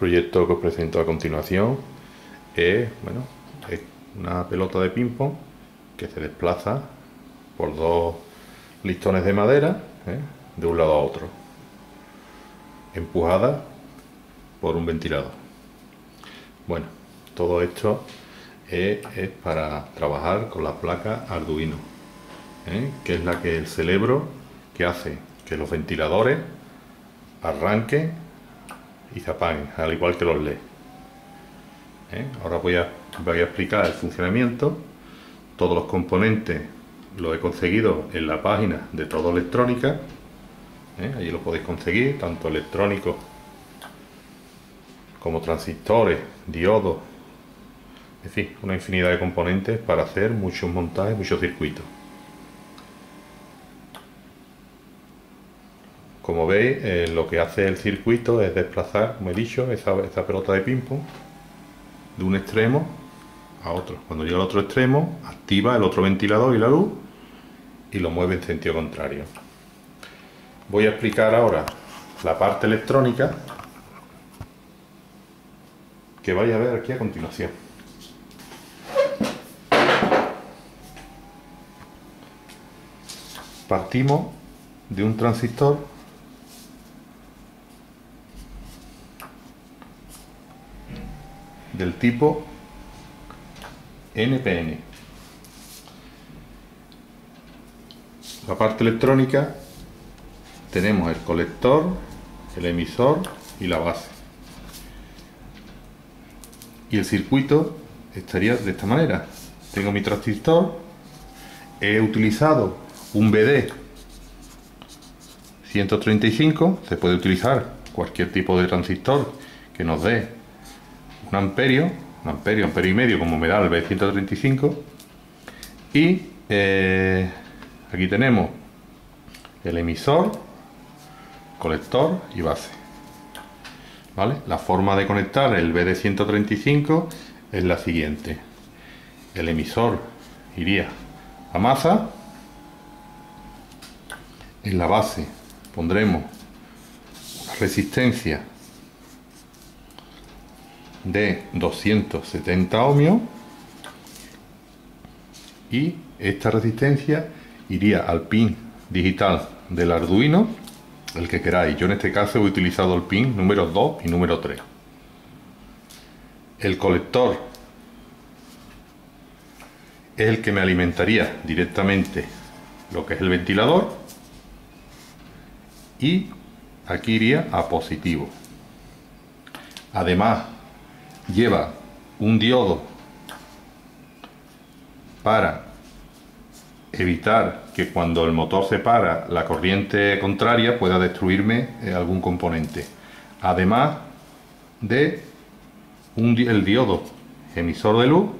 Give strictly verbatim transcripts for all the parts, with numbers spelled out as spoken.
proyecto que os presento a continuación es, bueno, es una pelota de ping pong que se desplaza por dos listones de madera, ¿eh? de un lado a otro, empujada por un ventilador. Bueno, todo esto es, es para trabajar con la placa Arduino, ¿eh? que es la que el cerebro que hace que los ventiladores arranquen y se apaguen, al igual que los L E D. ¿Eh? Ahora voy a, voy a explicar el funcionamiento. Todos los componentes los he conseguido en la página de Todo Electrónica. ¿Eh? Allí lo podéis conseguir, tanto electrónicos como transistores, diodos, en fin, una infinidad de componentes para hacer muchos montajes, muchos circuitos. Como veis, eh, lo que hace el circuito es desplazar, como he dicho, esa, esa pelota de ping pong de un extremo a otro. Cuando llega al otro extremo, activa el otro ventilador y la luz y lo mueve en sentido contrario. Voy a explicar ahora la parte electrónica que vais a ver aquí a continuación. Partimos de un transistor del tipo N P N. La parte electrónica tenemos el colector, el emisor y la base. Y el circuito estaría de esta manera. Tengo mi transistor, he utilizado un B D ciento treinta y cinco, se puede utilizar cualquier tipo de transistor que nos dé un amperio, un amperio, amperio y medio, como me da el B ciento treinta y cinco. Y eh, aquí tenemos el emisor, colector y base. ¿Vale? La forma de conectar el B D ciento treinta y cinco es la siguiente. El emisor iría a masa. En la base pondremos una resistencia de doscientos setenta ohmios y esta resistencia iría al pin digital del Arduino, el que queráis. Yo en este caso he utilizado el pin número dos y número tres. El colector es el que me alimentaría directamente lo que es el ventilador y aquí iría a positivo. Además lleva un diodo para evitar que cuando el motor se para la corriente contraria pueda destruirme algún componente. Además de un, el diodo emisor de luz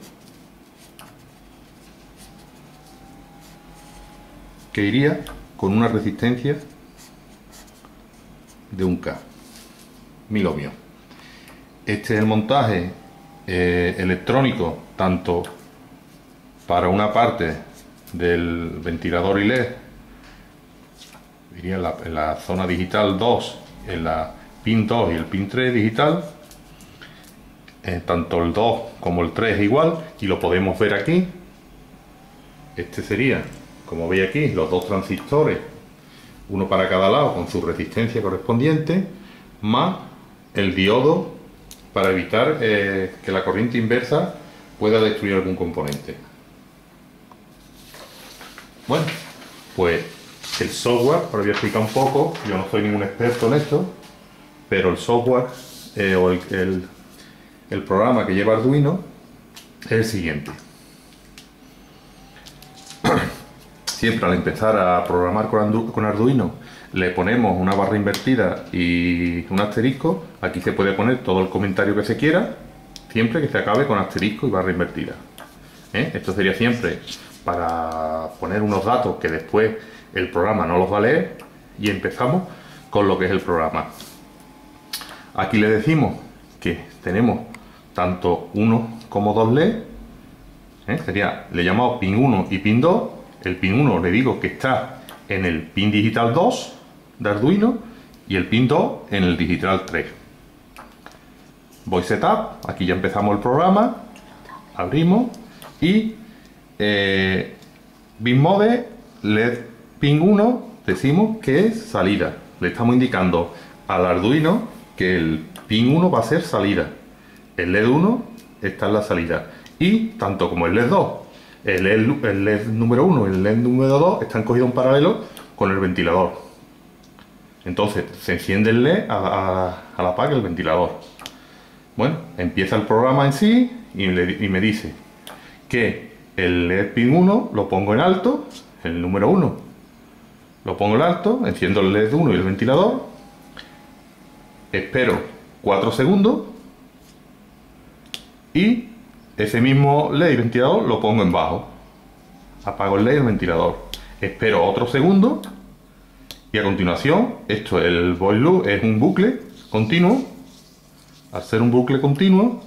que iría con una resistencia de un K, mil ohmios. Este es el montaje eh, electrónico tanto para una parte del ventilador I L E D, diría en la, en la zona digital dos, en la pin dos y el pin tres digital, eh, tanto el dos como el tres es igual y lo podemos ver aquí. Este sería, como veis aquí, los dos transistores, uno para cada lado con su resistencia correspondiente, más el diodo para evitar eh, que la corriente inversa pueda destruir algún componente. Bueno, pues el software, ahora voy a explicar un poco, yo no soy ningún experto en esto, pero el software eh, o el, el, el programa que lleva Arduino es el siguiente. Siempre al empezar a programar con Arduino le ponemos una barra invertida y un asterisco. Aquí se puede poner todo el comentario que se quiera, siempre que se acabe con asterisco y barra invertida. ¿Eh? Esto sería siempre para poner unos datos que después el programa no los va a leer y empezamos con lo que es el programa. Aquí le decimos que tenemos tanto uno como dos L E D. ¿Eh? Sería, le llamamos pin uno y pin dos. El pin uno le digo que está en el pin digital dos de Arduino y el pin dos en el digital tres. voy setup, aquí ya empezamos el programa, abrimos y eh, Bitmode L E D pin uno decimos que es salida. Le estamos indicando al Arduino que el pin uno va a ser salida. El L E D uno está en la salida. Y tanto como el L E D dos, el L E D, el L E D número uno y el L E D número dos están cogidos en paralelo con el ventilador. Entonces se enciende el L E D a, a, a la par que el ventilador. Bueno, empieza el programa en sí y, le, y me dice que el L E D pin uno lo pongo en alto, el número uno lo pongo en alto, enciendo el L E D uno y el ventilador, espero cuatro segundos y ese mismo L E D y ventilador lo pongo en bajo. Apago el L E D y el ventilador. Espero otro segundo y a continuación, esto, el void loop es un bucle continuo. Al ser un bucle continuo,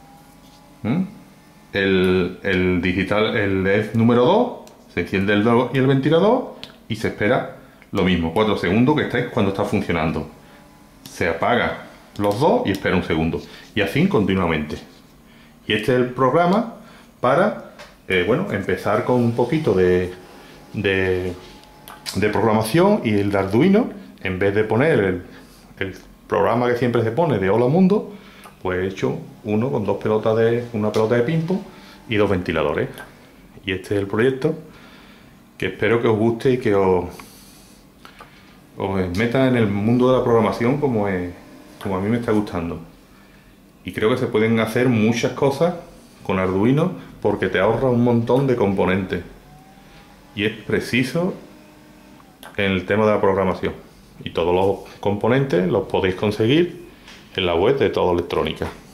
el, el digital, el L E D número dos, se enciende el dos y el ventilador y se espera lo mismo, cuatro segundos, que está cuando está funcionando. Se apaga los dos y espera un segundo. Y así continuamente. Y este es el programa para, eh, bueno, empezar con un poquito de, de, de programación y el de Arduino, en vez de poner el, el programa que siempre se pone de Hola Mundo, pues he hecho uno con dos pelotas de, una pelota de ping-pong y dos ventiladores. Y este es el proyecto, que espero que os guste y que os, os meta en el mundo de la programación como, es, como a mí me está gustando. Y creo que se pueden hacer muchas cosas con Arduino porque te ahorra un montón de componentes. Y es preciso en el tema de la programación. Y todos los componentes los podéis conseguir en la web de Todo Electrónica.